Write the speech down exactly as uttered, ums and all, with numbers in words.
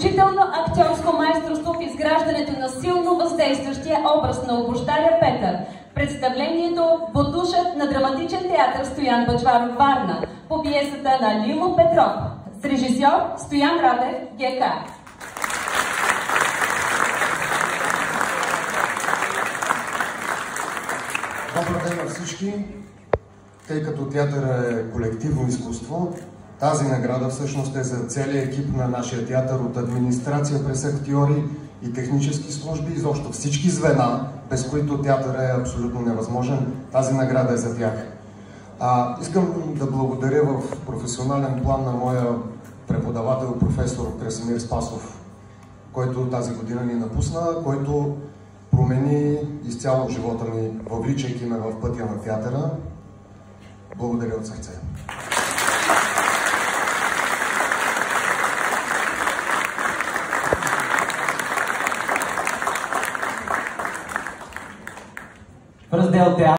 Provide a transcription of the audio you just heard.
изключително актьорско майсторство в изграждането на силно въздействащия образ на обощаря Петър. Представлението "Ботушът" на Драматичен театър Стоян Бъчваров, Варна, по пиесата на Лило Петров, с режисьор Стоян Радев, ГК. Добър ден на всички! Тъй като театър е колективно изкуство, тази награда всъщност е за целия екип на нашия театър, от администрация през актьори и технически служби, изобщо всички звена, без които театър е абсолютно невъзможен. Тази награда е за тях. А, искам да благодаря в професионален план на моя преподавател, професор Красимир Спасов, който тази година ни напусна, който промени изцяло живота ми, въвличайки ме в пътя на театъра. Благодаря от сърце. В раздел театър